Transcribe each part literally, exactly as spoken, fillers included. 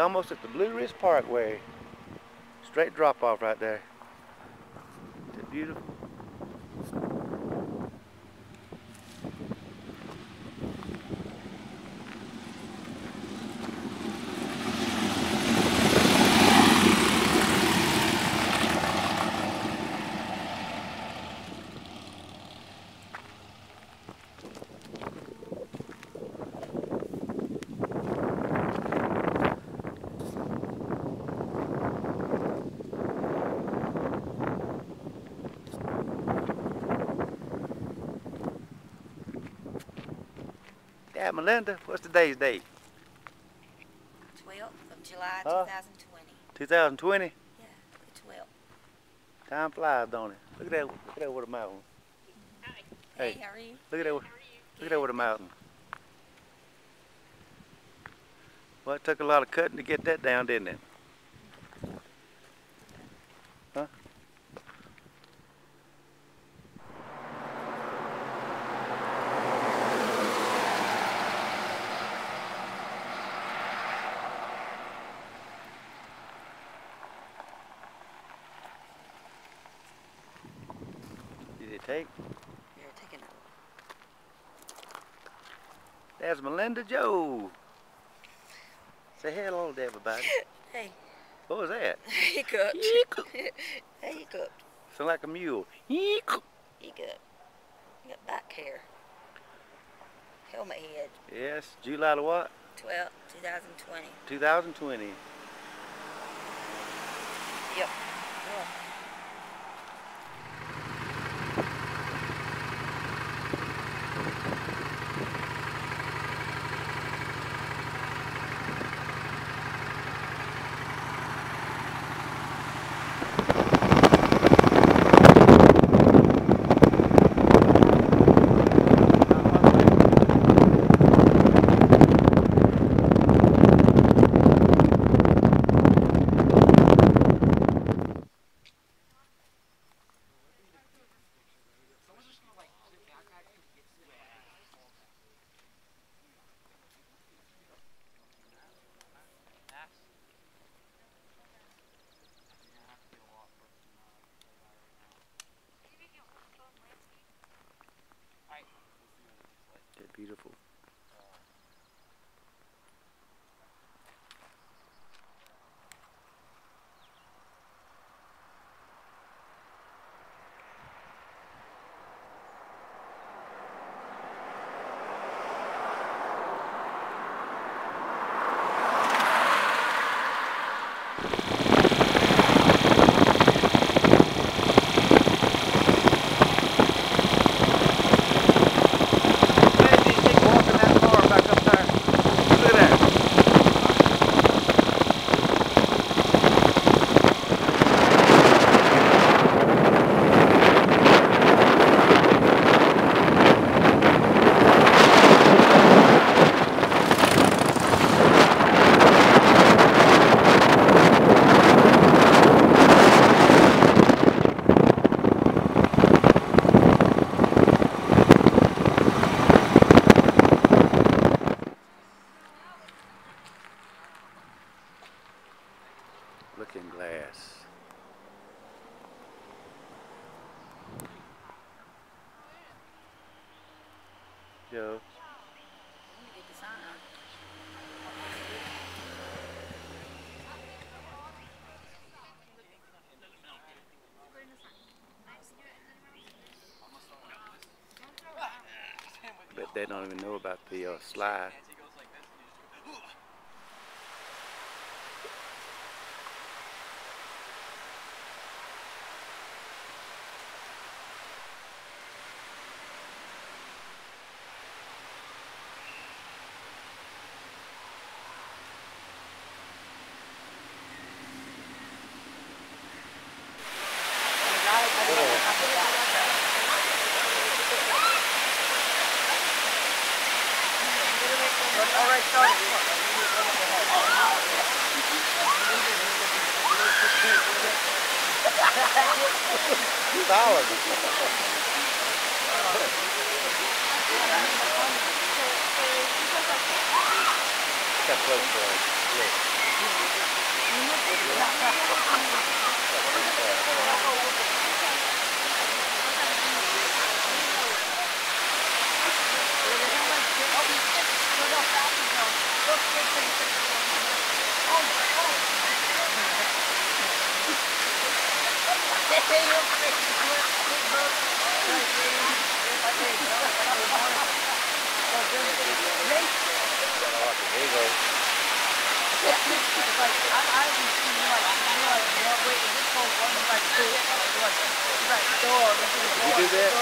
We're almost at the Blue Ridge Parkway. Straight drop off right there. Is it beautiful? Yeah, Melinda, what's today's date? twelfth of July, huh? two thousand twenty. two thousand twenty? Yeah, the twelfth. Time flies, don't it? Look at that, look at that with a mountain. Hi. Hey, Hey, how are you? Look at that, look at that with a mountain. Well, it took a lot of cutting to get that down, didn't it? Huh? Did it take? You're taking a There's Melinda Joe. Say hello to everybody. Hey. What was that? He cooked. He cooked. Hey, he cooked. Sound like a mule. He cooked. He cooked. He got back hair. Helmet head. Yes, July the what? twelfth, two thousand twenty. two thousand twenty. Yep. Yeah. They're beautiful. Looking glass. Joe. Bet they don't even know about the uh, slide. Already started. Solid. Got close to it. You do that?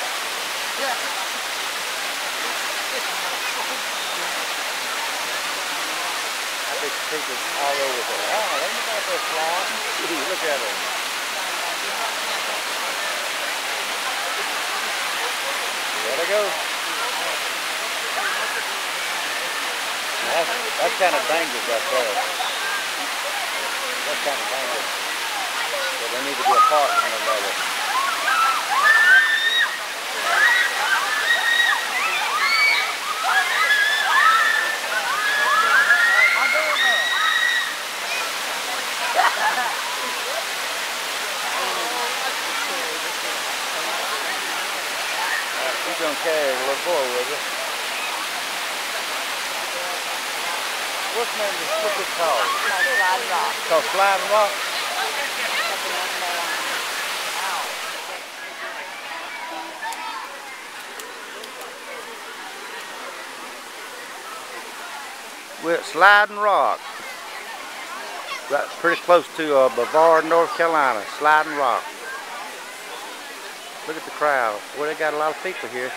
I think people all over there. Wow, they know about those flies. Look at them. There they go. That's, that's kind of dangerous right there. That's kind of dangerous. So they need to be apart from one another. You're going to carry a little boy with you. What's the name of this? What's it called? It's called Sliding Rock. It's called Sliding Rock? We're at Sliding Rock. Right, pretty close to uh, Brevard, North Carolina. Sliding Rock. Look at the crowd. Well, they got a lot of people here.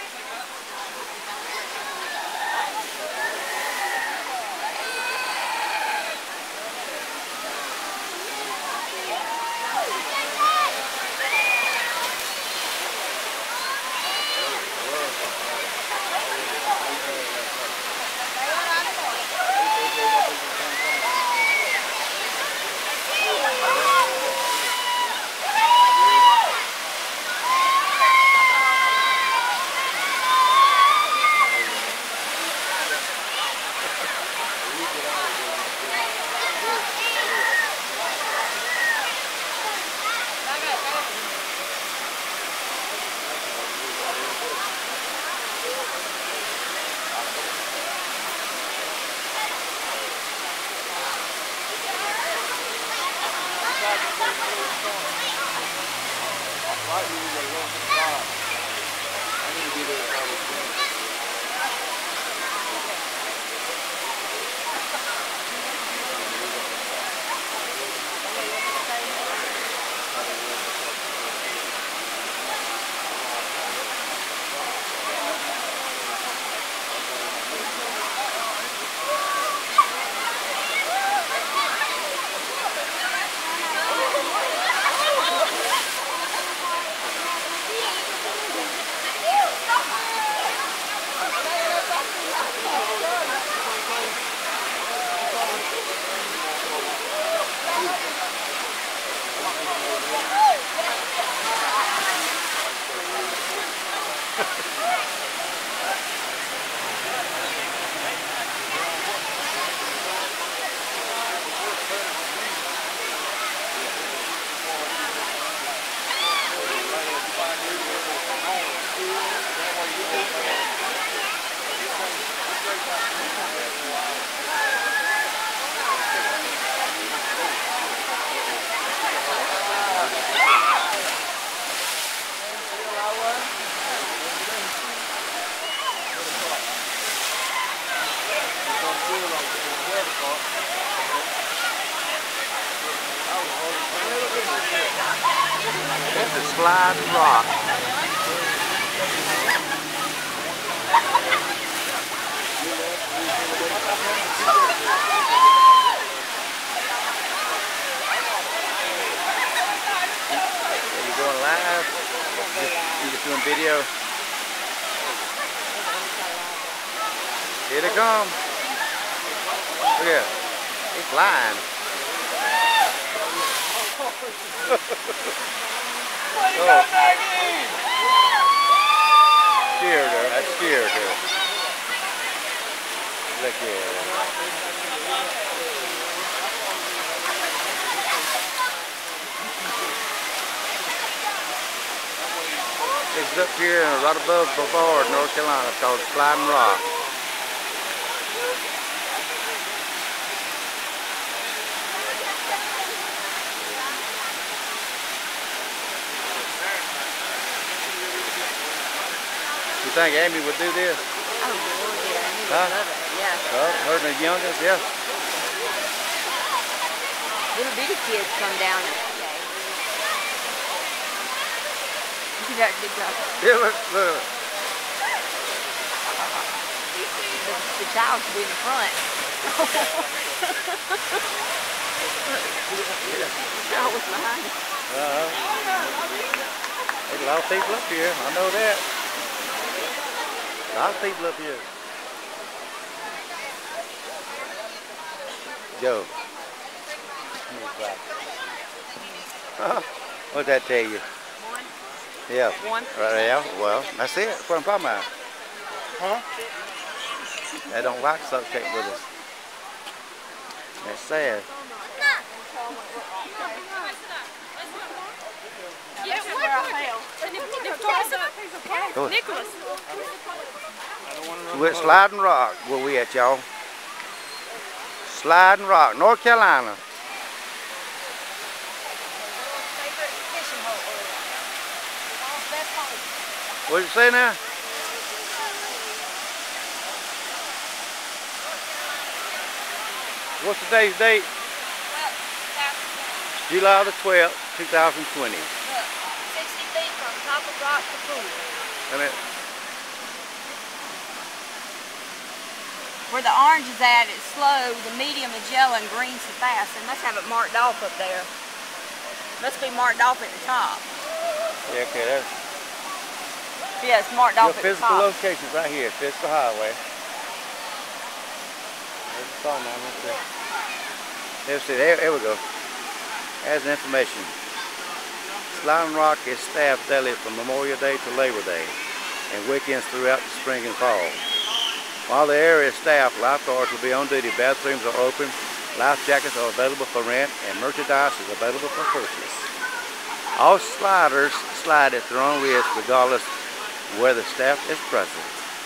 This is Sliding Rock. Are you going live? You just doing video? Here they come. Look at it. It's flying. Oh. Scared her. I scared her. Look at her. It's up here right above Brevard, North Carolina. It's called Sliding Rock. You think Amy would do this? Oh, Lord, yeah. Amy would Huh? love it. Yeah. Well, her and the youngest, yeah. Little bitty kids come down that day. You got a good job. Yeah, look, look. The, the child should be in the front. The child was behind us. Uh-huh. There's a lot of people up here. I know that. A lot of people up here. Joe. What'd that tell you? One. Yeah. One. Right, yeah. Well, that's it. That's what I'm talking about. Huh? They don't like to associate with us. That's sad. Go ahead. Nicholas. We're at Sliding Rock, where we at, y'all. Sliding Rock, North Carolina. What did you say now? What's today's date? July the twelfth, two thousand twenty. Look, sixty feet from top of rock to pool. I mean, Where the orange is at, it's slow, the medium is yellow, and green's the fast. They must have it marked off up there. Must be marked off at the top. yeah, okay, that's Yeah, it's marked your off at the physical top. location right here, physical highway. There's the phone number. Let's see, there, there we go. As information. Sliding Rock is staffed daily from Memorial Day to Labor Day and weekends throughout the spring and fall. While the area is staffed, lifeguards will be on duty, bathrooms are open, life jackets are available for rent, and merchandise is available for purchase. All sliders slide at their own risk regardless of where the staff is present.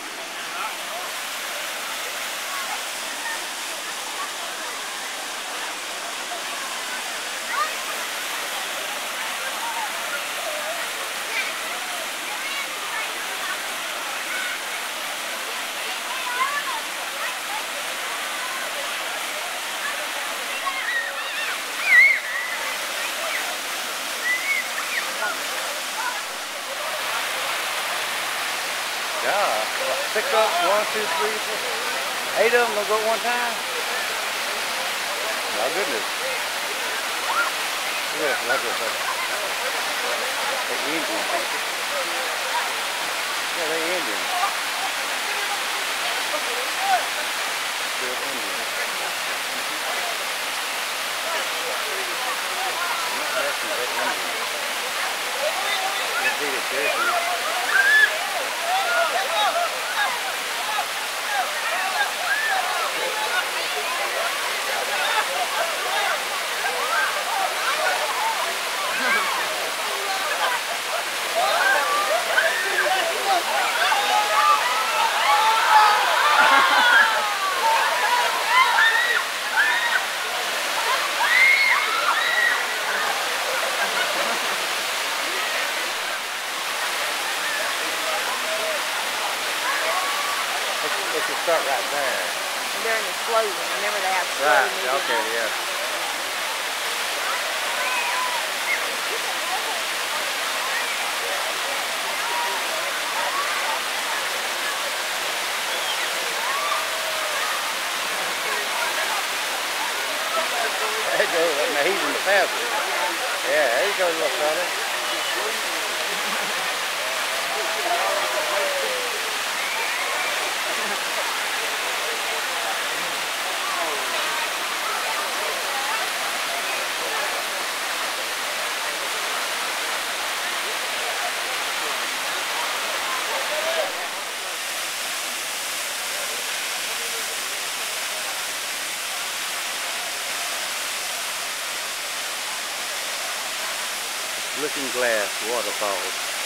Yeah, six up, one, two, three, four. Eight of them gonna go at one time? My goodness. Yeah, that's it. They're Indian. Yeah, they're Indian. They're Indian. Not Russian, they're Indian. They're treated seriously. They should start right there. And during the slow one, remember they have slow Right, medium. okay, yeah. There you go, now he's in the fastest. Yeah, there you go, little fella. Looking Glass Waterfall.